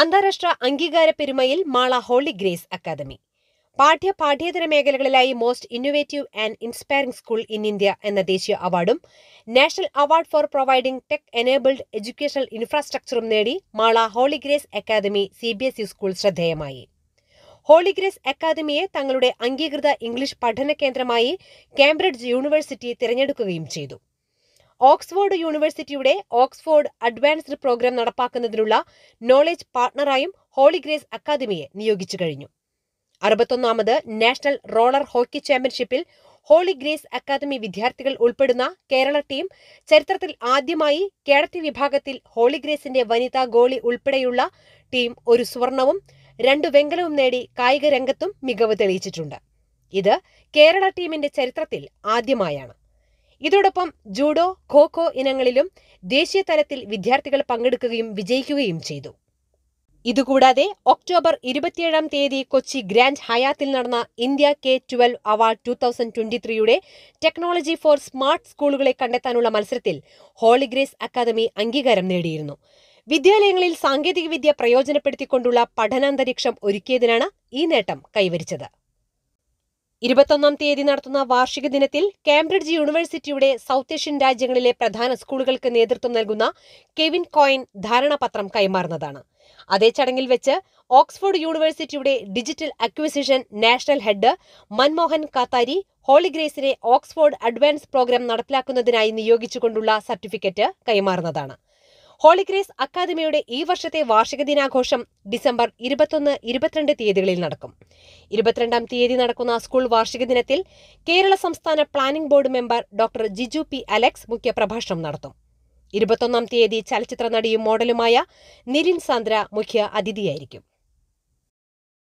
അന്താരാഷ്ട്ര അംഗീകാര പെരുമയിൽ മാള ഹോളി ഗ്രേസ് അക്കാദമി. പാഠ്യേതര മേഖലകളിലായി most innovative and inspiring school in India എന്ന ദേശീയ അവാർഡും national award for providing tech enabled educational ഇൻഫ്രാസ്ട്രക്ചറും നേടി Mala Holy Grace Academy CBSE school ശ്രദ്ധേയമായി. ഹോളി ഗ്രേസ് അക്കാദമിയെ തങ്ങളുടെ അംഗീകൃത ഇംഗ്ലീഷ് പഠന കേന്ദ്രമായി കേംബ്രിഡ്ജ് യൂണിവേഴ്സിറ്റി തിരഞ്ഞെടുക്കുകയും ചെയ്തു. ഓക്സ്ഫോർഡ് യൂണിവേഴ്സിറ്റിയുടെ ഓക്സ്ഫോർഡ് അഡ്വാൻസ്ഡ് പ്രോഗ്രാം നടപ്പാക്കുന്നതിനുള്ള നോളജ് പാർട്ണറായും ഹോളി ഗ്രേസ് അക്കാദമിയെ നിയോഗിച്ചു കഴിഞ്ഞു. 61ാമത് നാഷണൽ റോളർ ഹോക്കി ചാമ്പ്യൻഷിപ്പിൽ ഹോളി ഗ്രേസ് അക്കാദമി വിദ്യാർത്ഥികൾ ഉൾപ്പെടുന്ന കേരള ടീം ചരിത്രത്തിൽ ആദ്യമായി കേഡറ്റ് വിഭാഗത്തിൽ ഹോളി ഗ്രേസിന്റെ വനിതാ ഗോളി ഉൾപ്പെടെയുള്ള ടീം ഒരു സ്വർണവും 2 വെങ്കലവും നേടി കായിക രംഗത്തും മികവ് തെളിയിച്ചിട്ടുണ്ട്. ഇത് കേരള ടീമിന്റെ ചരിത്രത്തിൽ ആദ്യമായാണ്. ഇതോടൊപ്പം ജൂഡോ, ഖോ ഇനങ്ങളിലും ദേശീയ തലത്തിൽ വിദ്യാർത്ഥികൾ പങ്കെടുക്കുകയും വിജയിക്കുകയും ചെയ്തു. ഇതുകൂടാതെ ഒക്ടോബർ 27-ാം തീയതി കൊച്ചി ഗ്രാൻഡ് ഹയാത്തിൽ നടന്ന ഇന്ത്യ K-12 അവാർഡ് 2023യുടെ ടെക്നോളജി ഫോർ സ്മാർട്ട് സ്കൂളുകളെ കണ്ടെത്താനുള്ള മത്സരത്തിൽ ഹോളി ഗ്രേസ് അക്കാദമി അംഗീകാരം നേടിയിരുന്നു. വിദ്യാലയങ്ങളിൽ സാങ്കേതികവിദ്യ പ്രയോജനപ്പെടുത്തിക്കൊണ്ടുള്ള പഠനാന്തരീക്ഷം ഒരുക്കിയതിനാണ് ഈ നേട്ടം കൈവരിച്ചത്. 21-ാം തീയതി നടത്തുന്ന വാർഷിക ദിനത്തിൽ കേംബ്രിഡ്ജ് യൂണിവേഴ്സിറ്റിയുടെ സൗത്ത് ഏഷ്യൻ രാജ്യങ്ങളിലെ പ്രധാന സ്കൂളുകൾക്ക് നേതൃത്വം നൽകുന്ന കെവിൻ കോയിൻ ധാരണാപത്രം കൈമാറുന്നതാണ്. അതേ ചടങ്ങിൽ വെച്ച് ഓക്സ്ഫോർഡ് യൂണിവേഴ്സിറ്റിയുടെ digital acquisition national head Manmohan Kathari Holy ഗ്രേസിനെ ഓക്സ്ഫോർഡ് അഡ്വാൻസ് പ്രോഗ്രാം നടപ്പിലാക്കുന്നതിനായി നിയോഗിച്ചുകൊണ്ടുള്ള സർട്ടിഫിക്കറ്റ് കൈമാറുന്നതാണ്. ഹോളി ഗ്രേസ് അക്കാദമിയുടെ ഈ വർഷത്തെ വാർഷിക ദിനാഘോഷം ഡിസംബർ 21-22 തീയതികളിൽ നടക്കും. 22-ാം തീയതി നടക്കുന്ന സ്കൂൾ വാർഷിക ദിനത്തിൽ കേരള സംസ്ഥാന planning board member doctor Jiju P. Alex മുഖ്യപ്രഭാഷണം നടത്തും. 21-ാം തീയതി ചലച്ചിത്ര നടിയും മോഡലുമായ നിലിൻ സാന്ദ്ര മുഖ്യ അതിഥിയായിരിക്കും.